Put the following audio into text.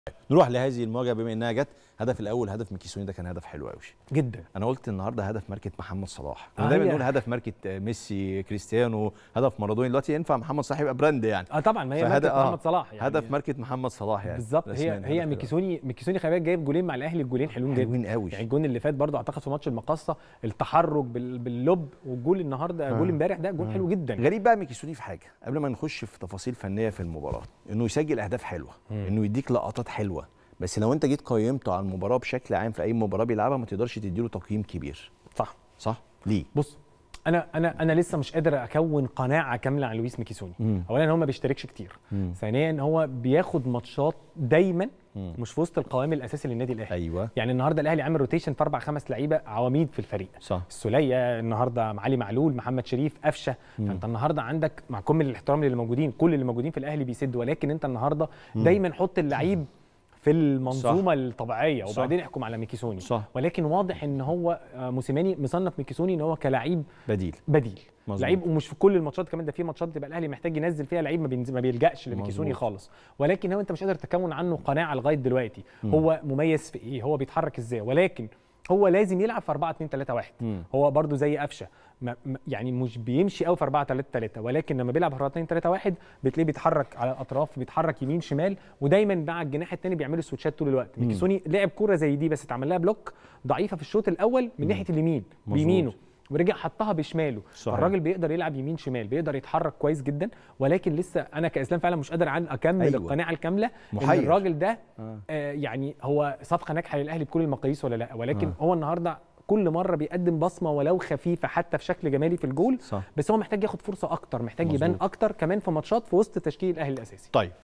نروح لهذه المواجهه بما انها جت. هدف الاول هدف ميكيسوني ده كان هدف حلو قوي جدا. انا قلت النهارده هدف ماركه محمد صلاح. انا دايما بنقول هدف ماركه ميسي كريستيانو، هدف مارادوني. دلوقتي ينفع محمد صلاح يبقى براند يعني. طبعا ما هي ماركه محمد صلاح يعني. هدف ماركه محمد صلاح يعني بالظبط. هي ميكيسوني خلي بالك جايب جولين مع الاهلي، الجولين حلوين جدا. حلوين قوي يعني الجون اللي فات برضو اعتقد في ماتش المقاصه التحرك باللوب، والجول النهارده جول امبارح ده جول حلو جدا. غريب بقى ميكيسوني في حاجه قبل ما نخش في تفاصيل فنيه في المباراه، انه يسجل اهداف حلوه، انه يديك لقطات حلوه، بس لو انت جيت قيمته على المباراه بشكل عام في اي مباراه بيلعبها ما تقدرش تديله تقييم كبير. صح ليه؟ بص انا لسه مش قادر اكون قناعه كامله عن لويس ميكيسوني. اولا هو ما بيشتركش كتير، ثانيا هو بياخد ماتشات دايما مش في وسط القوام الاساسي للنادي الاهلي. ايوه. يعني النهارده الاهلي عامل روتيشن في 4-5 لعيبه عواميد في الفريق. صح. السوليه النهارده علي معلول، محمد شريف، قفشه. فانت النهارده عندك مع كل الاحترام اللي موجودين، كل اللي موجودين في الاهلي بيسد، ولكن انت النهارده دايما حط اللعيب في المنظومه الطبيعيه وبعدين احكم على ميكيسوني. صح. ولكن واضح ان هو موسيماني مصنف ميكيسوني ان هو كلاعب بديل لعيب، ومش في كل الماتشات كمان، ده في ماتشات بتبقى الاهلي محتاج ينزل فيها لعيب ما بيلجاش لميكيسوني خالص. ولكن هو انت مش قادر تكون عنه قناعه لغايه دلوقتي. هو مميز في ايه، هو بيتحرك ازاي، ولكن هو لازم يلعب في 4-2-3-1. هو برده زي قفشه يعني مش بيمشي قوي في 4-3-3، ولكن لما بيلعب 4-2-3-1 بتلاقيه بيتحرك على الاطراف، بيتحرك يمين شمال، ودايما مع الجناح الثاني بيعملوا سويتشات طول الوقت. ميكيسوني لعب كوره زي دي بس اتعمل لها بلوك ضعيفه في الشوط الاول من ناحيه اليمين بيمينه، ورجع حطها بشماله. الراجل بيقدر يلعب يمين شمال، بيقدر يتحرك كويس جدا، ولكن لسه انا كاسلام فعلا مش قادر اكمل القناعه الكامله ان الراجل ده يعني هو صفقه ناجحه للاهلي بكل المقاييس ولا لا. ولكن هو النهارده كل مره بيقدم بصمه ولو خفيفه حتى في شكل جمالي في الجول. بس هو محتاج ياخد فرصه اكتر، محتاج يبان اكتر كمان في ماتشات في وسط تشكيل الاهلي الاساسي. طيب